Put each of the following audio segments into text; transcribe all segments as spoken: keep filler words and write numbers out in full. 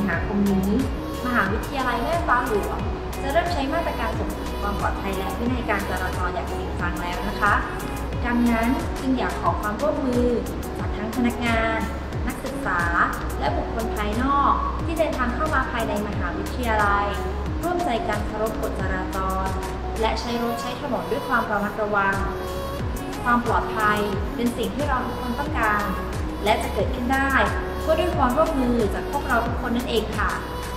หาคมนี้มหาวิทยาลัยแม่ฟ้าหลวงจะเริ่มใช้มาตรการส่งเสริมความปลอดภัยและวินัยการจราจรอย่างจริงจังแล้วนะคะดังนั้นจึงอยากขอความร่วมมือจากทั้งพนักงานนักศึกษาและบุคคลภายนอกที่เดินทางเข้ามาภายในมหาวิทยาลัยร่วมใจกันเคารพกฎจราจรและใช้รถใช้ถนนด้วยความระมัดระวังความปลอดภัยเป็นสิ่งที่เราทุกคนต้องการและจะเกิดขึ้นได้ก็ด้วยความร่วมมือจากพวกเราทุกคนนั่นเองค่ะ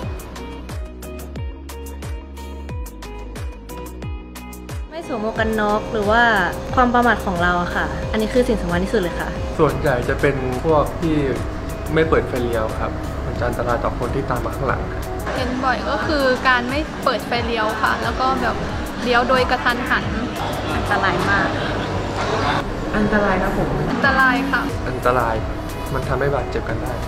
ไม่สวมหมวกกันน็อกหรือว่าความประมาทของเราอะค่ะอันนี้คือสิ่งสำคัญที่สุดเลยค่ะส่วนใหญ่จะเป็นพวกที่ไม่เปิดไฟเลี้ยวครับมันจะอันตรายต่อคนที่ตามมาข้างหลังเห็นบ่อยก็คือการไม่เปิดไฟเลี้ยวค่ะแล้วก็แบบเลี้ยวโดยกระทันหันอันตรายมากอันตรายครับผมอันตรายค่ะอันตรายมันทำให้บาดเจ็บกันได้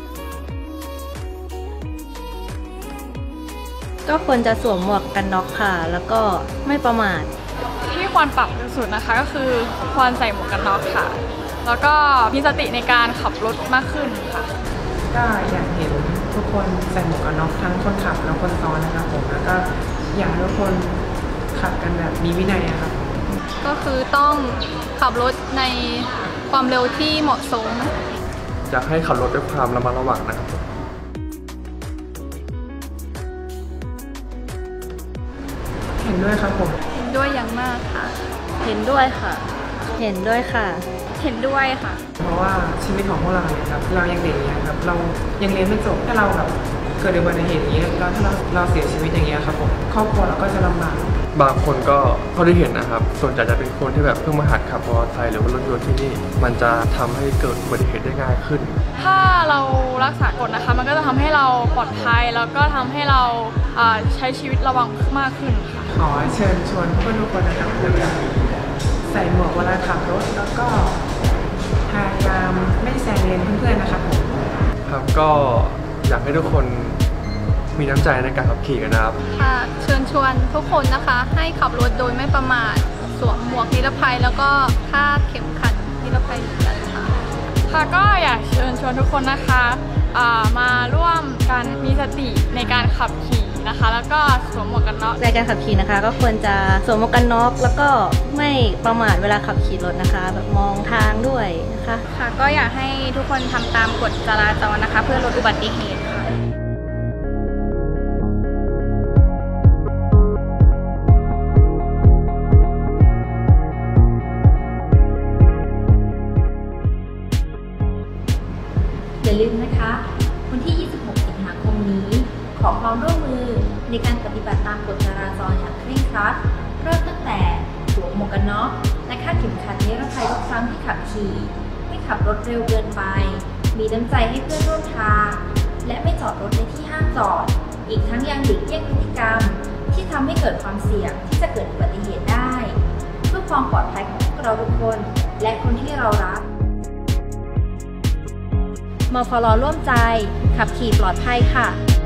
ก็ควรจะสวมหมวกกันน็อกค่ะแล้วก็ไม่ประมาทที่ควรปรับที่สุดนะคะก็คือควรใส่หมวกกันน็อกค่ะแล้วก็มีสติในการขับรถมากขึ้นค่ะก็อยากเห็นทุกคนใส่หมวกกันน็อกทั้งคนขับและคนซ้อนนะครับผมแล้วก็อยากให้ทุกคนขับกันแบบมีวินัยครับก็คือต้องขับรถในความเร็วที่เหมาะสมอยากให้ขับรถด้วยความระมัดระวังนะครับเห็นด้วยครับผมเห็นด้วยอย่างมากค่ะเห็นด้วยค่ะเห็นด้วยค่ะเห็นด้วยค่ะเพราะว่าชีวิตของพวกเราเนี่ยครับเรายังเด็กอย่างเงี้ยครับเรายังเรียนไม่จบถ้าเราแบบเกิดอุบัติเหตุอย่างเงี้ยแล้วถ้าเราเราเสียชีวิตอย่างเงี้ยครับผมครอบครัวเราก็จะลำบากบางคนก็เท่าที่เห็นนะครับส่วนใหญ่จะเป็นคนที่แบบเพิ่งมาหัดขับมอเตอร์ไซค์หรือว่ารถยนต์ที่นี่มันจะทำให้เกิดอุบัติเหตุได้ง่ายขึ้นถ้าเรารักษากฎนะคะมันก็จะทำให้เราปลอดภัยแล้วก็ทำให้เราใช้ชีวิตระวังมากขึ้นค่ะขอเชิญชวนเพื่อนทุกคนนะครับใส่หมวกเวลาขับรถแล้วก็พยายามไม่แซงเลนเพื่อนๆนะครับผมครับก็อยากให้ทุกคนมีน้ำใจในการขับขี่กันนะครับค่ะเชิญชวนทุกคนนะคะให้ขับรถโดยไม่ประมาทสวมหมวกนิรภัยแล้วก็คาดเข็มขัดนิรภัยกันค่ะค่ะก็อยากเชิญชวนทุกคนนะคะมาร่วมกันมีสติในการขับขี่นะคะแล้วก็สวมหมวกกันน็อกในการขับขี่นะคะก็ควรจะสวมหมวกกันน็อกแล้วก็ไม่ประมาทเวลาขับขี่รถนะคะแบบมองทางด้วยนะคะค่ะก็อยากให้ทุกคนทำตามกฎจราจรนะคะเพื่อลดอุบัติเหตุค่ะอย่าลืมนะคะวันที่ยี่สิบหกสิงหาคมนี้ขอความร่วมมือในการปฏิบัติตามกฎจราจรอย่างเคร่งครัดเริ่มตั้งแต่สวมหมวกกันน็อกและคาดเข็มขัดนิรภัยทุกครั้งที่ขับขี่ไม่ขับรถเร็วเกินไปมีน้ำใจให้เพื่อนร่วมทางและไม่จอดรถในที่ห้ามจอดอีกทั้งยังหลีกเลี่ยงพฤติกรรมที่ทำให้เกิดความเสี่ยงที่จะเกิดอุบัติเหตุได้เพื่อความปลอดภัยของพวกเราทุกคนและคนที่เรารักมฟล.ร่วมใจขับขี่ปลอดภัยค่ะ